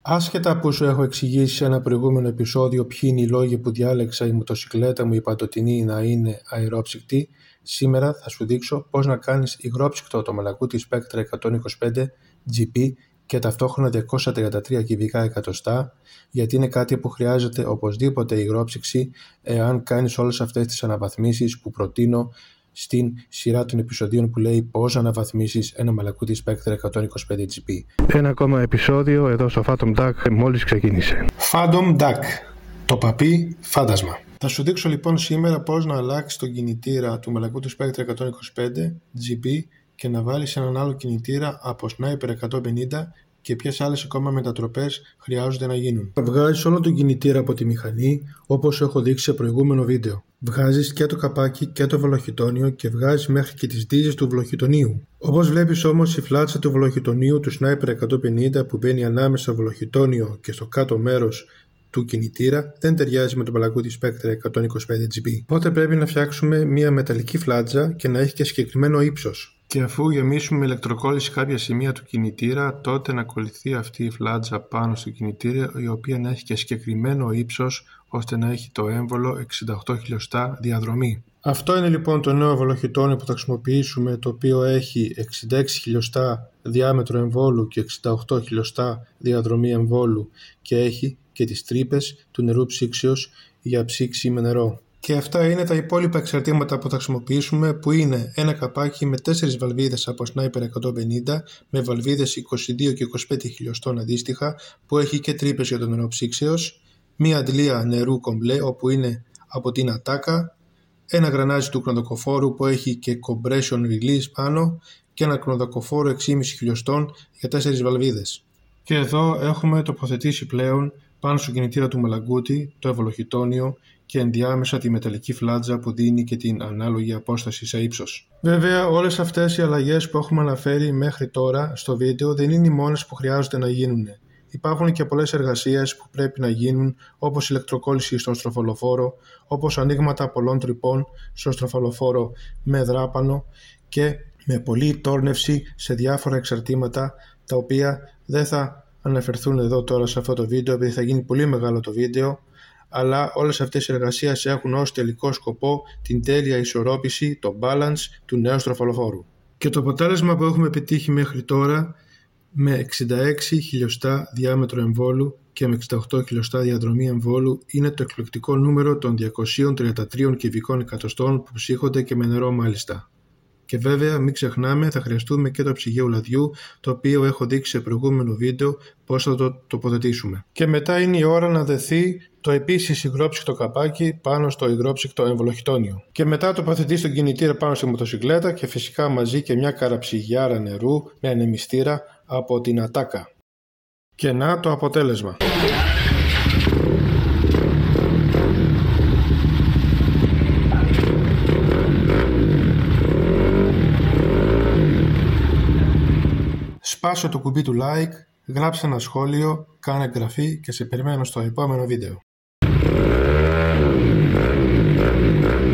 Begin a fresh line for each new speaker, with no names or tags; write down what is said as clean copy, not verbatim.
Άσχετα που σου έχω εξηγήσει σε ένα προηγούμενο επεισόδιο ποιοι είναι οι λόγοι που διάλεξα η μοτοσυκλέτα μου η παντοτινή να είναι αερόψυκτη, σήμερα θα σου δείξω πώς να κάνεις υγρόψυκτο το Malaguti Spectra 125 GP και ταυτόχρονα 233 κυβικά εκατοστά, γιατί είναι κάτι που χρειάζεται οπωσδήποτε υγρόψυξη εάν κάνεις όλες αυτές τις αναβαθμίσεις που προτείνω στην σειρά των επεισοδίων που λέει πώς να αναβαθμίσεις ένα Malaguti Spectra 125 GP. Ένα ακόμα επεισόδιο εδώ στο Phantom Duck μόλις ξεκίνησε. Phantom Duck, το παπί φάντασμα. Θα σου δείξω λοιπόν σήμερα πώς να αλλάξεις τον κινητήρα του Malaguti Spectra 125 GP και να βάλεις έναν άλλο κινητήρα από Sniper 150 και ποιες άλλες ακόμα μετατροπές χρειάζονται να γίνουν. Θα βγάζεις όλο τον κινητήρα από τη μηχανή όπως έχω δείξει σε προηγούμενο βίντεο. Βγάζεις και το καπάκι και το βελοχιτόνιο και βγάζεις μέχρι και τις δίζες του βελοχιτονίου. Όπως βλέπεις όμως η φλάτσα του βελοχιτονίου του Sniper 150 που μπαίνει ανάμεσα στο βελοχιτόνιο και στο κάτω μέρος του κινητήρα δεν ταιριάζει με το Malaguti Spectra 125 GP. Οπότε πρέπει να φτιάξουμε μια μεταλλική φλάτζα και να έχει και συγκεκριμένο ύψος. Και αφού γεμίσουμε με ηλεκτροκόλληση κάποια σημεία του κινητήρα, τότε να κολληθεί αυτή η φλάτζα πάνω στο κινητήρα, η οποία να έχει και συγκεκριμένο ύψος, ώστε να έχει το έμβολο 68 χιλιοστά διαδρομή. Αυτό είναι λοιπόν το νέο βελοχιτόνιο που θα χρησιμοποιήσουμε, το οποίο έχει 66 χιλιοστά διάμετρο εμβόλου και 68 χιλιοστά διαδρομή εμβόλου και έχει και τις τρύπες του νερού ψήξεως για ψήξη με νερό. Και αυτά είναι τα υπόλοιπα εξαρτήματα που θα χρησιμοποιήσουμε, που είναι ένα καπάκι με 4 βαλβίδες από Sniper 150 με βαλβίδες 22 και 25 χιλιοστών αντίστοιχα, που έχει και τρύπες για το νερό ψήξεως, μία αντλία νερού κομπλέ όπου είναι από την Ατάκα, ένα γρανάζι του κρονδοκοφόρου που έχει και compression release πάνω και ένα κρονδοκοφόρο 6,5 χιλιοστών για 4 βαλβίδες. Και εδώ έχουμε τοποθετήσει πλέον πάνω στο κινητήρα του Malaguti το ευολοχιτόνιο και ενδιάμεσα τη μεταλλική φλάτζα που δίνει και την ανάλογη απόσταση σε ύψος. Βέβαια, όλες αυτές οι αλλαγές που έχουμε αναφέρει μέχρι τώρα στο βίντεο δεν είναι οι μόνες που χρειάζονται να γίνουν. Υπάρχουν και πολλές εργασίες που πρέπει να γίνουν, όπως ηλεκτροκόλληση στον στροφολοφόρο, όπως ανοίγματα πολλών τρυπών στον στροφολοφόρο με δράπανο και με πολλή τόρνευση σε διάφορα εξαρτήματα, τα οποία δεν θα αναφερθούν εδώ τώρα σε αυτό το βίντεο επειδή θα γίνει πολύ μεγάλο το βίντεο, αλλά όλες αυτές οι εργασίες έχουν ως τελικό σκοπό την τέλεια ισορρόπηση, το balance του νέου στροφολοφόρου. Και το αποτέλεσμα που έχουμε επιτύχει μέχρι τώρα με 66 χιλιοστά διάμετρο εμβόλου και με 68 χιλιοστά διαδρομή εμβόλου είναι το εκλεκτικό νούμερο των 233 κυβικών εκατοστών που ψύχονται και με νερό μάλιστα. Και βέβαια μην ξεχνάμε θα χρειαστούμε και το ψυγείο λαδιού, το οποίο έχω δείξει σε προηγούμενο βίντεο πώς θα το τοποθετήσουμε. Και μετά είναι η ώρα να δεθεί το επίσης υγρόψυκτο καπάκι πάνω στο υγρόψυκτο εμβολοχιτόνιο. Και μετά τοποθετείς τον κινητήρα πάνω στη μοτοσυκλέτα και φυσικά μαζί και μια καραψυγιάρα νερού με ανεμιστήρα από την Ατάκα. Και να το αποτέλεσμα. Σπάσω το κουμπί του like, γράψε ένα σχόλιο, κάνε εγγραφή και σε περιμένω στο επόμενο βίντεο.